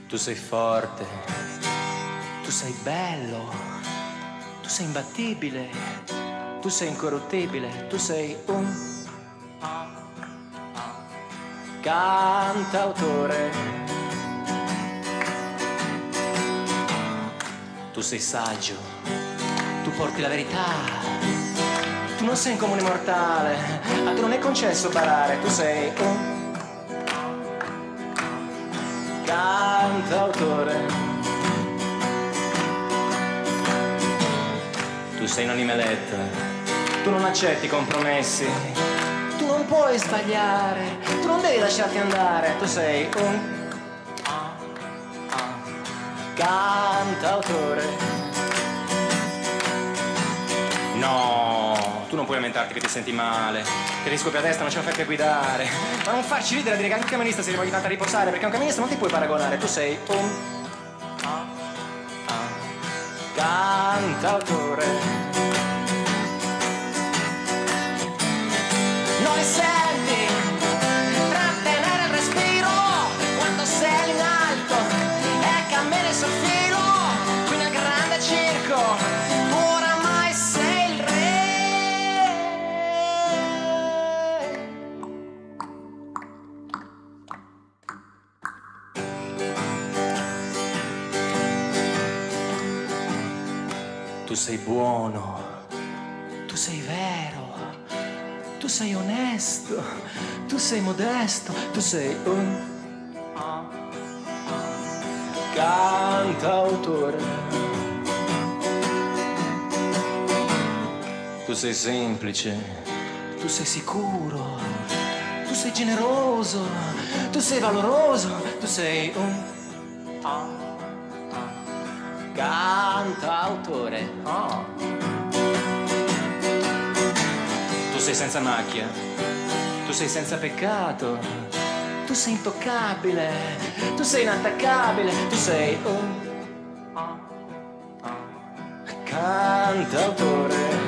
Tu sei forte, tu sei bello, tu sei imbattibile, tu sei incorruttibile, tu sei un cantautore. Tu sei saggio, tu porti la verità, tu non sei un comune mortale, a tu non è concesso barare, tu sei un cantautore. Tu sei un animaletto, tu non accetti compromessi, tu non puoi sbagliare, tu non devi lasciarti andare, tu sei un cantautore. No, tu non puoi lamentarti che ti senti male, che ti scoppia a testa, non ce la fai più guidare. Ma non farci ridere a dire che anche un camionista si voglia tanto a riposare, perché un camionista non ti puoi paragonare, tu sei un cantautore. Non li senti trattenere il respiro quando sei in alto e cammini sul filo, qui nel grande circo. Tu sei buono, tu sei vero, tu sei onesto, tu sei modesto, tu sei un cantautore. Tu sei semplice, tu sei sicuro, tu sei generoso, tu sei valoroso, tu sei un cantautore. Oh. Tu sei senza macchia, tu sei senza peccato, tu sei intoccabile, tu sei inattaccabile, tu sei un cantautore.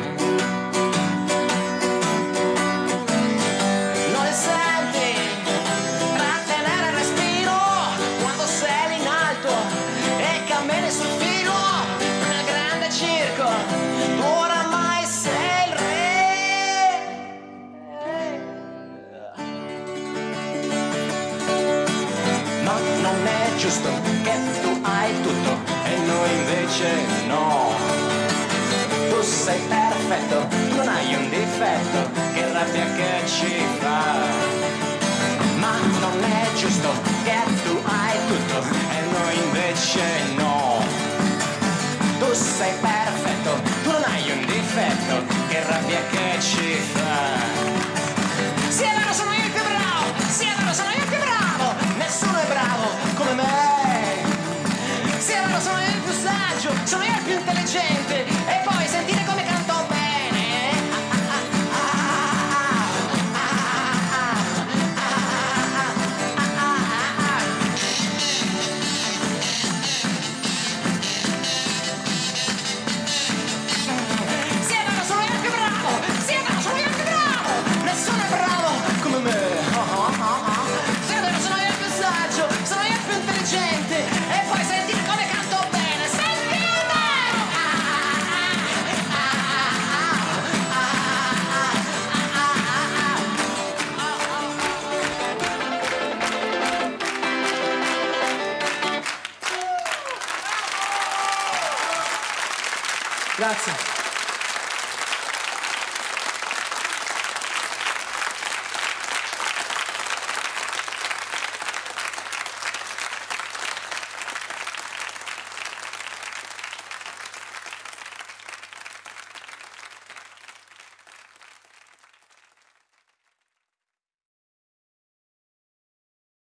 Non le senti trattenere il respiro quando sei in alto e cammini sul filo. Circo, tu oramai sei il re. Ma non è giusto che tu hai tutto e noi invece no. Tu sei perfetto, non hai un difetto, che rabbia che ci fa. Ma non è giusto che tu hai tutto e noi invece no. Tu sei perfetto, tu non hai un difetto, che rabbia che ci fa. Sì, è vero, sono io il più bravo, sì, è vero, sono io il più bravo, nessuno è bravo come me. Sì, è vero, sono io il più saggio, sono io il più intelligente, e poi sentire come canto bene. Grazie.